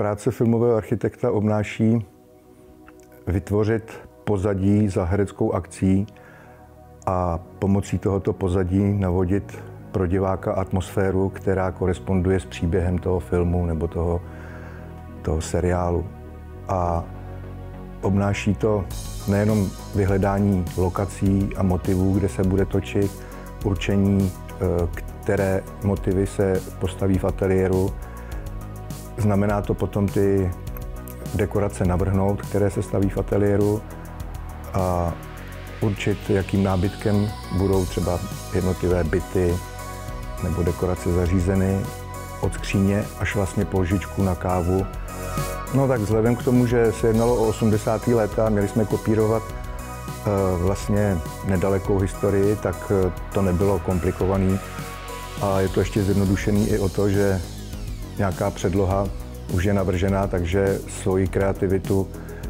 Práce filmového architekta obnáší vytvořit pozadí za hereckou akcí a pomocí tohoto pozadí navodit pro diváka atmosféru, která koresponduje s příběhem toho filmu nebo toho seriálu. A obnáší to nejenom vyhledání lokací a motivů, kde se bude točit, určení, které motivy se postaví v ateliéru. Znamená to potom ty dekorace navrhnout, které se staví v ateliéru, a určit, jakým nábytkem budou třeba jednotlivé byty nebo dekorace zařízeny, od skříně až vlastně po lžičku na kávu. No tak vzhledem k tomu, že se jednalo o 80. léta, měli jsme kopírovat vlastně nedalekou historii, tak to nebylo komplikovaný. A je to ještě zjednodušený i o to, že nějaká předloha už je navržená, takže svoji kreativitu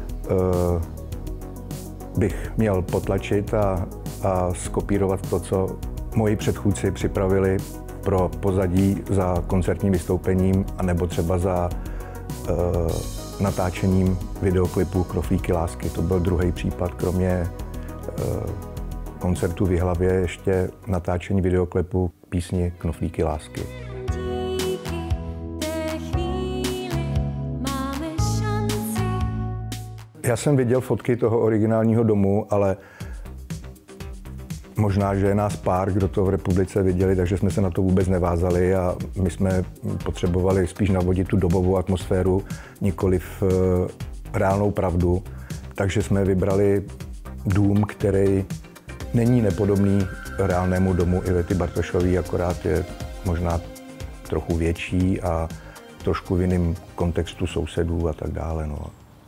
bych měl potlačit a skopírovat to, co moji předchůdci připravili pro pozadí za koncertním vystoupením anebo třeba za natáčením videoklipu Knoflíky lásky. To byl druhý případ, kromě koncertu v Jihlavě, ještě natáčení videoklipu písni Knoflíky lásky. Já jsem viděl fotky toho originálního domu, ale možná, že je nás pár, kdo to v republice viděli, takže jsme se na to vůbec nevázali a my jsme potřebovali spíš navodit tu dobovou atmosféru, nikoliv reálnou pravdu. Takže jsme vybrali dům, který není nepodobný reálnému domu Ivety Bartošové, akorát je možná trochu větší a trošku v jiném kontextu sousedů a tak dále. No.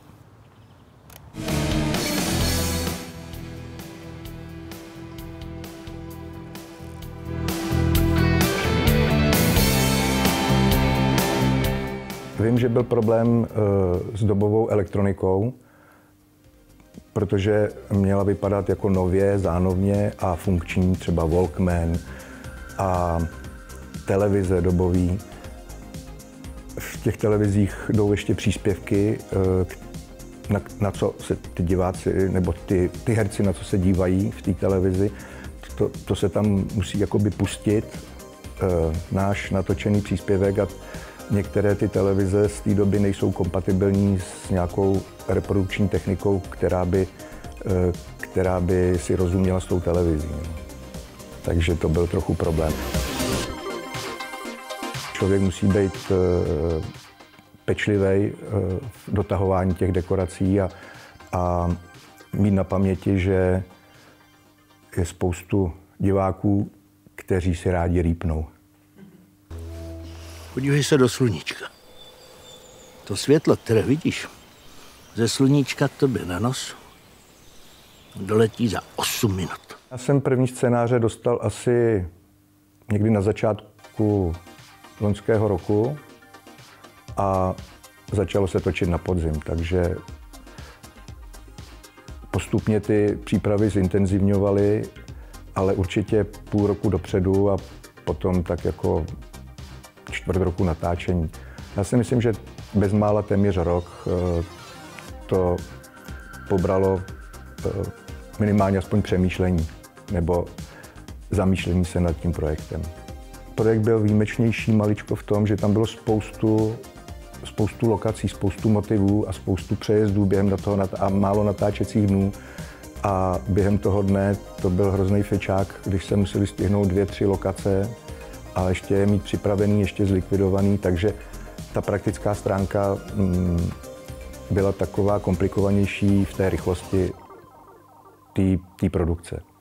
Vím, že byl problém s dobovou elektronikou, protože měla vypadat jako nově, zánovně a funkční, třeba Walkman a televize dobový. V těch televizích jdou ještě příspěvky, na co se ty diváci nebo ty herci na co se dívají v té televizi. To se tam musí jakoby pustit, náš natočený příspěvek, a některé ty televize z té doby nejsou kompatibilní s nějakou reprodukční technikou, která by si rozuměla s tou televizí. Takže to byl trochu problém. Člověk musí být pečlivý v dotahování těch dekorací a mít na paměti, že je spoustu diváků, kteří si rádi rýpnou. Podívej se do sluníčka. To světlo, které vidíš, ze sluníčka tobě na nos doletí za 8 minut. Já jsem první scénáře dostal asi někdy na začátku loňského roku a začalo se točit na podzim, takže postupně ty přípravy zintenzivňovaly, ale určitě půl roku dopředu a potom tak jako čtvrt roku natáčení. Já si myslím, že bezmála téměř rok to pobralo minimálně aspoň přemýšlení nebo zamýšlení se nad tím projektem. Projekt byl výjimečnější maličko v tom, že tam bylo spoustu lokací, spoustu motivů a spoustu přejezdů během toho a málo natáčecích dnů. A během toho dne to byl hrozný fečák, když se museli stihnout 2-3 lokace a ještě je mít připravený, ještě zlikvidovaný, takže ta praktická stránka byla taková komplikovanější v té rychlosti té produkce.